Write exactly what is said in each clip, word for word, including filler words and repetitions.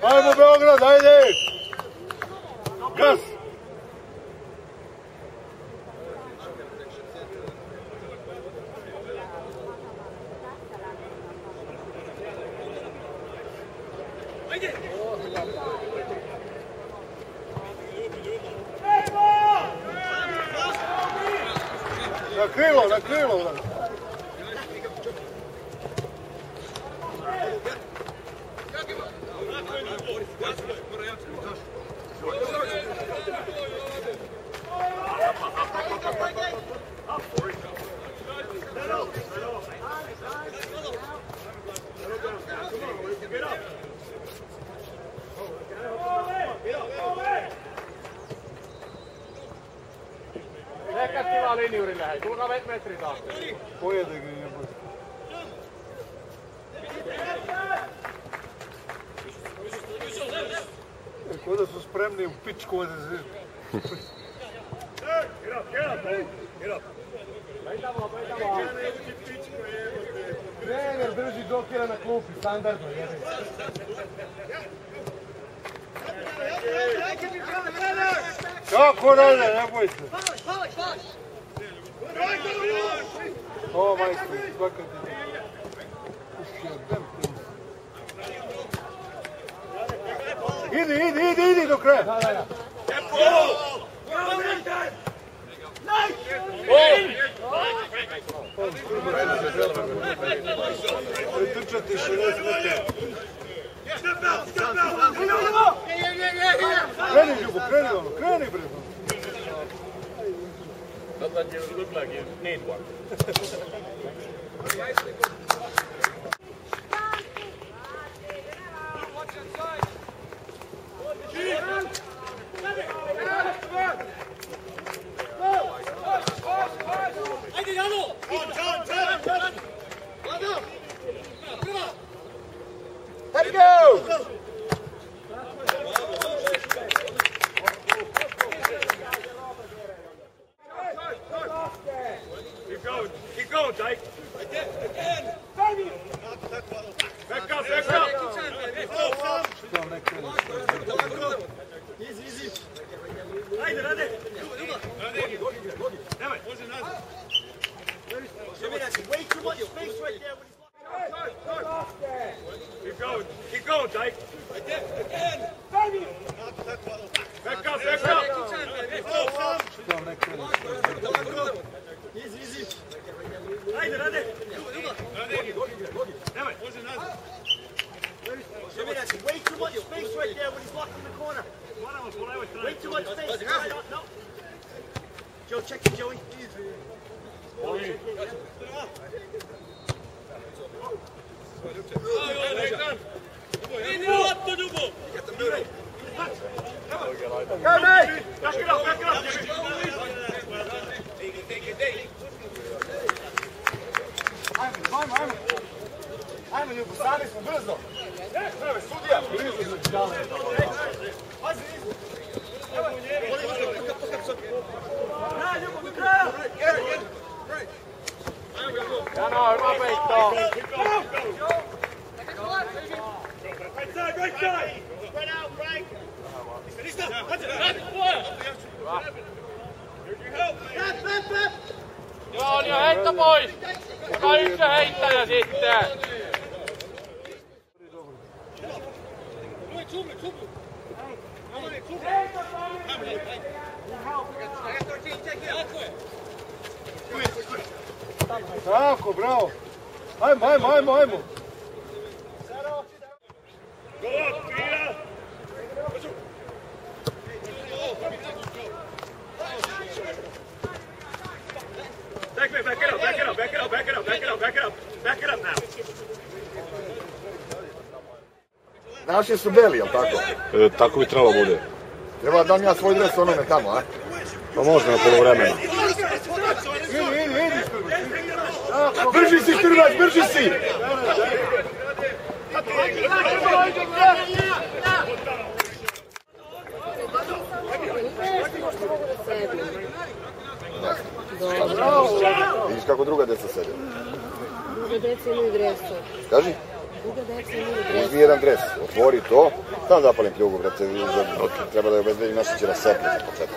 Ajmo Beograd, ajde! Gas! Na krilo, na krilo! Ehkä tilaa linjurille, hei. Tulkaa metri taas. Pojedekin je bolje. Ko da su spremni u pičku ovdje zir. Trener drži džokera na klupi, standardno. Kako rade, ne boj se. O, majstor, svaka ti. Idi, idi, idi, idi do kraja. Da, da, da. Pretrčati šezdeset metara. Kreni, Ljubo, kreni ono, kreni bre. Doesn't you look like you need one? Let it go! Keep going, keep going, Dyke. Again, back up, back up. Easy, easy. Ajde, rade. Nemoj. Može nazad. Way too much space right there when he's Keep going, keep going, Dyke. Again. Back up, back up. Easy, easy. Ajde, rade. Nemoj. Može nazad. Way too much space right there when he's locked in the corner. Way too much space. No. Joe, check it, Joey. Idi loptu, Ljubo! Go, mate! Back it up, back it up! Ajmo, ajmo, ajmo! Ajmo, Ljubo, stani smo, brzo! Prve, sudija! Blizu se dale! Pazi, nizu! Na, Ljubo, do kraja! Jano, hyvä peitto! Right side, right side! Spread out, Frank! Joo, niin heitto pois! Joka yksi heittäjä sitten! Tako, bravo! Ajmo, ajmo, ajmo, ajmo! Go up, Pia! Back it up, back it up, back it up, back it up, back it up, back it up, back it up, back it up now. Naši su beli, jel tako? E, tako bi trebalo bude. Treba da dam ja svoj dres onome tamo, a? Pa možda na polovremenu. Idi, idi, idi! Brži si, Štrbac, brži si! Vidiš kako druga deca sede. Druga deca imaju dresove. Kaži? Uzmi jedan dres, otvori to, tam zapalim pljugu, brate, treba da je obezbedim nešto će na sebi za početak.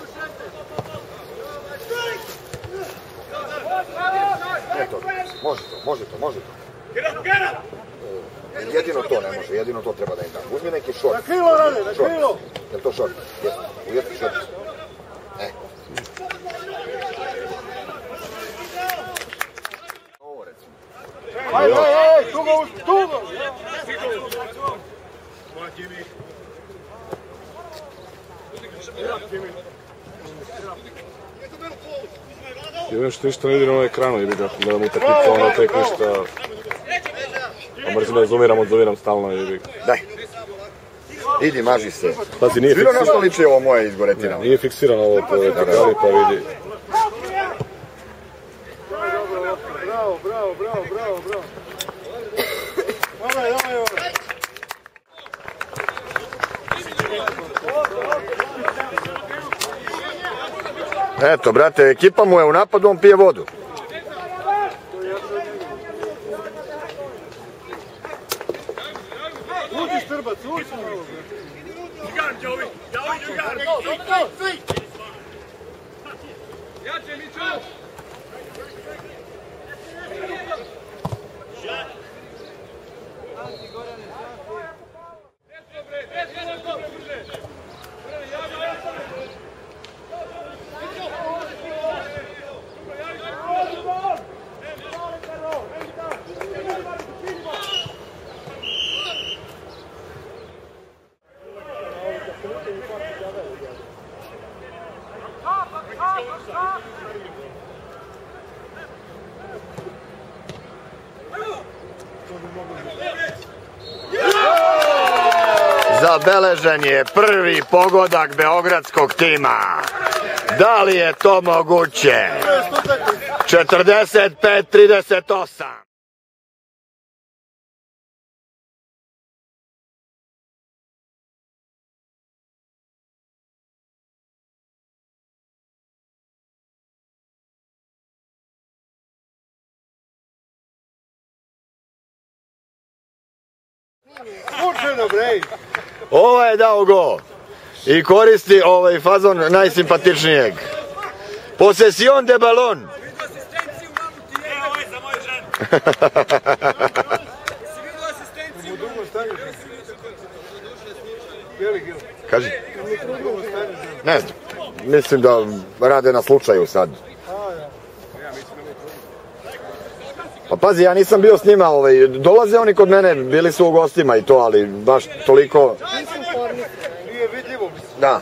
Ne to, može to, može to, može to. Jedino to ne može, jedino to treba da im dam. Uzmi neki šort. Na krilo rade, na krilo! Je li to šort? Jeste, ujesti šort. E. Ovo recimo. Ajde, ajde, tugo, tugo! Jedino što ništa ne vidi na ovom ekranu, ili ga gledam utakmicu, ono tek ništa... A mrzim da zoomiram, odzoomiram stalno, ili... Daj. Idi, maži se. Pazi, nije Sviro fiksirano. nešto liči ovo moje izgoretina. Nije fiksirano ovo po vertikali, pa vidi. Bravo, bravo, bravo, bravo, bravo. Daj, daj, daj. Eto, brate, ekipa mu je u napadu, on pije vodu. Uđi Štrbac, uđi na ovo. Zabeležen je prvi pogodak beogradskog tima. Da li je to moguće? četrdeset pet trideset osam. Slučajno, brej! Ovo je dao go i koristi ovaj fazon najsimpatičnijeg. Posesión de balon. Kaži. Ne znam, mislim da rade na slučaju sad. Pa pazi, ja nisam bio s njima, ovaj, dolaze oni kod mene, bili su u gostima i to, ali baš toliko... Nije vidljivo. Da.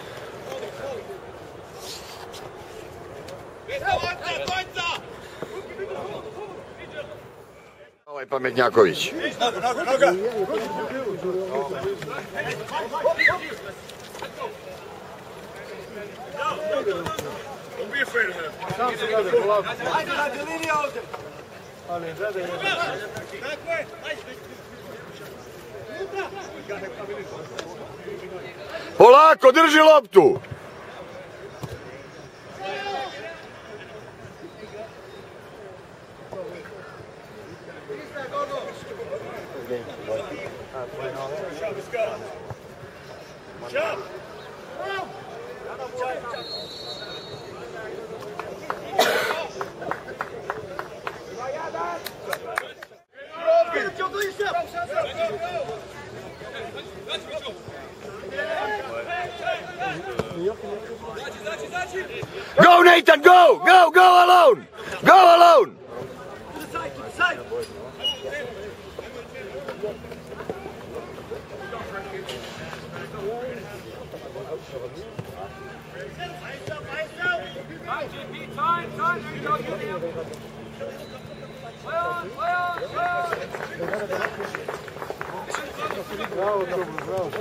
Ovaj Pametnjaković. Sam se gledaj, polako. Ajde, radi linija ovdje. Ali, gledaj, gledaj. Polako, drži loptu! Go, Nathan, go! Go, go alone! Go alone! Bravo, dobro, bravo.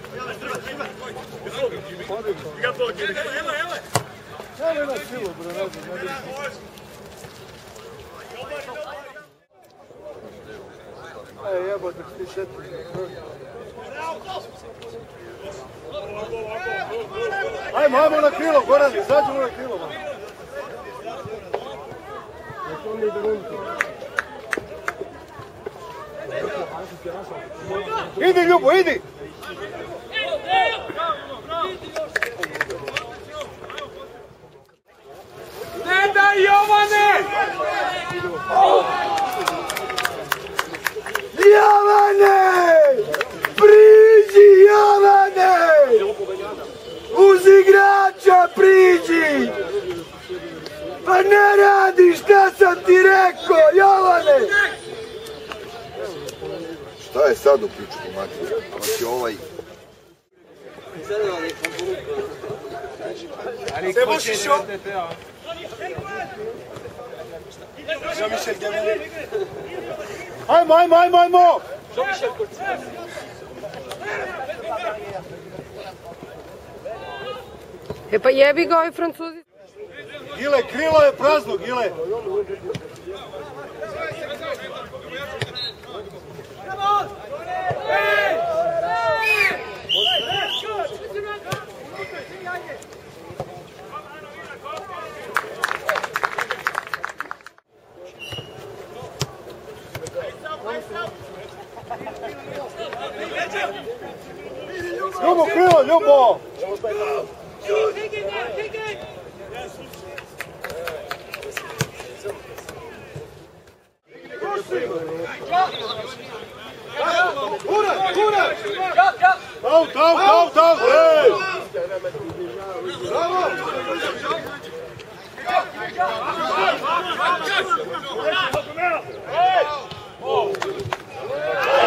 Ja nema silu, bre, ne znam, ne znam. Ej, jebote, ti šetiš. Ajmo, ajmo na krilo, Goran, izađemo na krilo. Idi Ljubo, idi! Ne daj Jovane! Jovane! Priđi Jovane! Uz igrača priđi! Pa ne radi šta sam ti rekao, Jovane! Šta je sad u pičku materiju? Znači ovaj... Se bušiš o? Ajmo, ajmo, ajmo, ajmo! E pa jebi ga ovi Francuzi. Gile, krilo je prazno, Gile! Ljubo, krilo, Ljubo! Out, out, out, out! Ej! Bravo! Ej!